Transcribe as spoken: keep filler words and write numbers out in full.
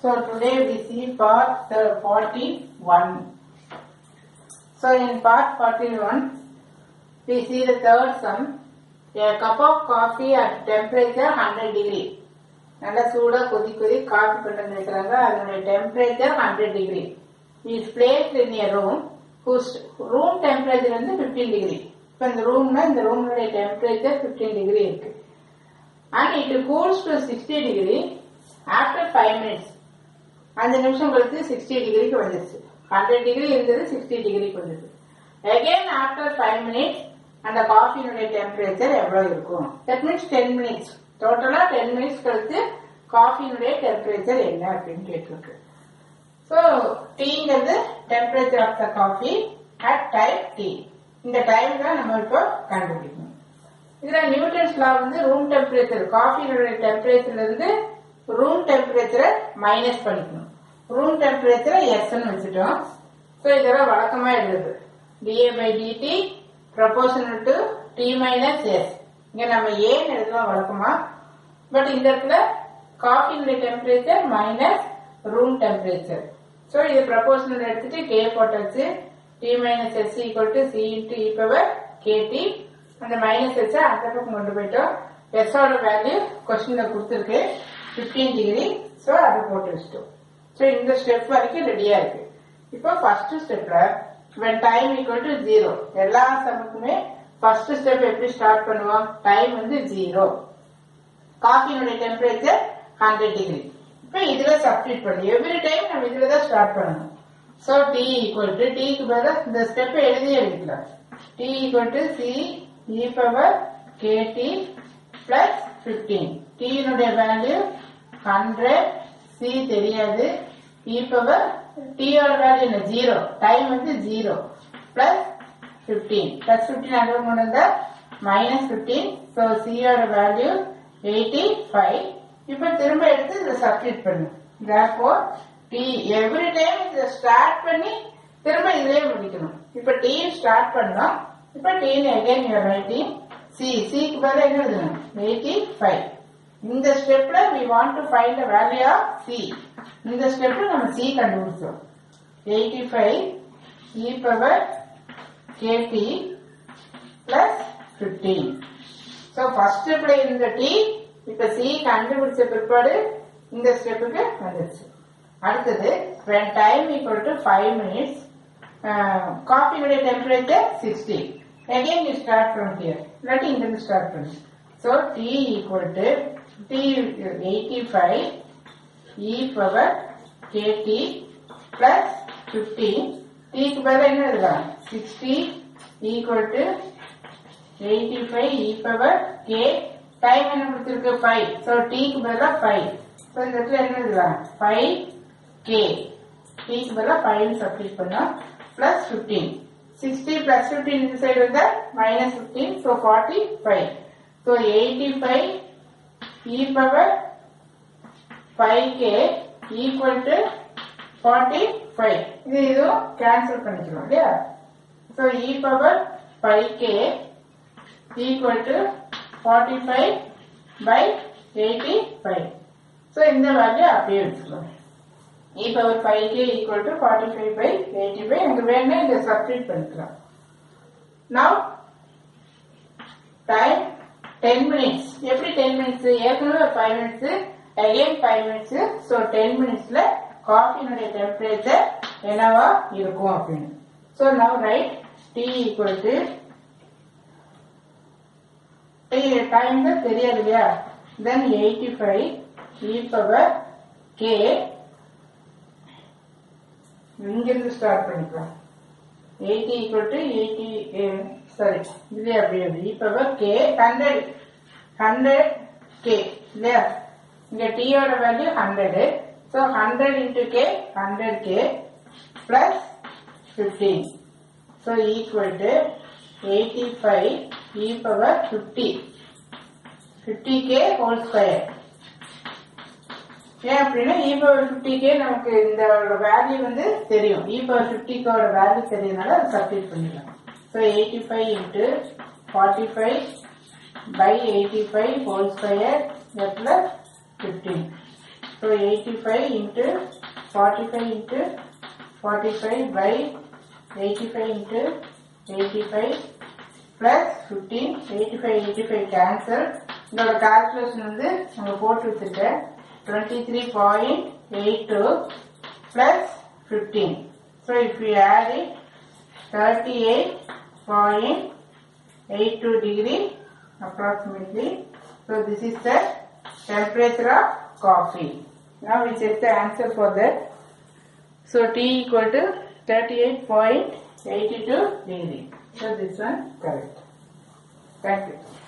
So today we see part forty-one. So in part forty-one, we see the third sum. A cup of coffee at temperature one hundred degree. நல்லா சூடா கொதி கொதி coffee கொண்டு வந்துருக்காங்க. அதனுடைய temperature hundred degree is placed in a room whose room temperature வந்து fifteen degree. இப்போ இந்த ரூம்னா இந்த ரூமுடைய டெம்பரேச்சர் fifteen degree இருக்கு. And it cools to sixty degree after five minutes. அஞ்சு நிமிஷம் கழிச்சு sixty டிகிரிக்கு வந்துருச்சு. ஹண்ட்ரட் டிகிரி இருந்தது sixty டிகிரிக்கு வந்துருச்சு. Again after five minutes அந்த காஃபியினுடைய டெம்பரேச்சர் எவ்வளவு இருக்கும்? That means ten minutes. டோட்டலா ten minutes கழிச்சு காஃபியினுடைய டெம்பரேச்சர் என்ன அப்படின்னு கேட்டிருக்கு. So டீங்கிறது temperature of the coffee at time T. இந்த டைம் தான் நம்ம இப்போ கண்டுபிடிக்கணும். இதுல நியூட்டன்ஸ் லா வந்து ரூம் டெம்பரேச்சர் காஃபியினுடைய டெம்பரேச்சர்ல இருந்து ரூம் டெம்பரேச்சரை மைனஸ் பண்ணிக்கணும். ரூம் டெம்பரேச்சரை எஸ்ன்னு வச்சுட்டோம். ஸோ இதெல்லாம் வழக்கமா எழுதுது DA by DT proportional to T minus S. இங்க நம்ம ஏன்னு எழுதுவோம் வழக்கமா. பட் இந்த இடத்துல காஃபியினுடைய temperature minus room temperature. So இது ப்ரொபோர்ஷனல் எடுத்துட்டு கே போட்டாச்சு. T minus S equal to C into e power KT. அந்த மைனஸ் எஸ் அந்த பக்கம் கொண்டு போயிட்டோம். எஸ்ஸோட வேல்யூ கொஸ்டின்ல கொடுத்துருக்கு பிப்டீன் டிகிரி. ஸோ அதை போட்டு வச்சிட்டோம். ஸோ இந்த ஸ்டெப் வரைக்கும் ரெடியா இருக்கு. இப்போ ஃபர்ஸ்ட் ஸ்டெப்ல when time equal to zero எல்லா சமக்குமே ஃபர்ஸ்ட் ஸ்டெப் எப்படி ஸ்டார்ட் பண்ணுவோம்? டைம் வந்து ஜீரோ, காஃபியினுடைய டெம்பரேச்சர் ஹண்ட்ரட் டிகிரி. இப்போ இதுல சப்ஸ்டிட் பண்ணி எவ்ரி டைம் நம்ம இதுல தான் ஸ்டார்ட் பண்ணணும். ஸோ டி ஈக்குவல் டு டிக்கு பதிலாக இந்த ஸ்டெப் எழுதி எழுதிக்கலாம். T equal to C E power K T plus fifteen. டீனுடைய வேல்யூ ஹண்ட்ரட், சி தெரியாது, இ பவர் டீயோட வேல்யூ என்ன ஜீரோ, டைம் வந்து zero plus fifteen plus fifteen அங்கே கொண்டு வந்தா மைனஸ் பிப்டீன். ஸோ சியோட வேல்யூ எயிட்டி ஃபைவ். இப்போ திரும்ப எடுத்து இதை சப்ஸ்டிட் பண்ணு. therefore டி எவ்ரி டைம் இதை ஸ்டார்ட் பண்ணி திரும்ப இதுலயே முடிக்கணும். இப்போ டி ஸ்டார்ட் பண்ணோம். இப்போ டீன் அகைன் யூஆர் ரைட்டிங் சி. சிக்கு பதிலாக என்ன எழுதணும்? Eighty five. இந்த ஸ்டெப்ல we want to find the value of c. இந்த ஸ்டெப்ல நம்ம c கண்டுபிடிச்சோம். எயிட்டி ஃபைவ் e power kt plus fifteen. so first ஸ்டெப்ல இந்த t இப்ப c கண்டுபிடிச்ச பிற்பாடு இந்த ஸ்டெப்புக்கு வந்துருச்சு. அடுத்தது when time equal to five minutes காஃபியோட temperature sixty. again you start from here. இல்லாட்டி இங்க இருந்து ஸ்டார்ட் பண்ணு. so t equal to t eighty-five e power kt plus fifteen. t க்கு பதிலா என்ன எழுதலாம்? sixty equal to eighty-five e power k. Time என்ன கொடுத்திருக்கு? five. so t க்கு பதிலா five. so இந்த இடத்துல என்ன எழுதலாம்? five k. t க்கு பதிலா five சப்ஸ்டிட் பண்ணா plus fifteen. sixty plus fifteen இந்த சைடு வந்தா minus fifteen. so forty-five. so eighty-five e power five k equal to forty-five. இது இதுவும் கேன்சல் பண்ணிக்கலாம் இல்லையா? so e power five k equal to forty-five by eighty-five. so இந்த value அப்படியே வச்சுக்கலாம். e power five k equal to forty-five by eighty-five. அங்க வேணா இதை சப்ஸ்டிட் பண்ணிக்கலாம். now time ten minutes. எப்படி ten minutes? ஏற்கனவே five minutes, again five minutes. so ten minutesல காஃபியினுடைய டெம்பரேச்சர் என்னவா இருக்கும் அப்படின்னு. so now write t equal to time தான் தெரியாது இல்லையா? then eighty-five e power k. இங்கிருந்து ஸ்டார்ட் பண்ணிக்கலாம். eighty equal to eighty sorry இதுலயே அப்படியே e power k hundred hundred k இல்லையா? இங்க t ஓட value hundred. so hundred into k hundred k plus fifteen. so equal to eighty-five e power fifty. fifty k whole square. ஏன் அப்படின்னா e power fifty k நமக்கு இந்த value வந்து தெரியும். e power fifty k ஓட value தெரியுதுனால அதை substitute பண்ணிடலாம். so eighty-five into forty-five by eighty-five whole square plus fifteen. So eighty-five into forty-five into forty-five by eighty-five into eighty-five plus fifteen. eighty-five eighty-five cancel. இதோட calculation வந்து நம்ம போட்டு வச்சிருக்கேன். twenty-three point eight two plus fifteen. So if we add it, thirty-eight point eight two degree approximately. So this is the temperature of coffee. Now we check the answer for that. So T equal to thirty-eight point eight two degree. So this one correct. Thank you.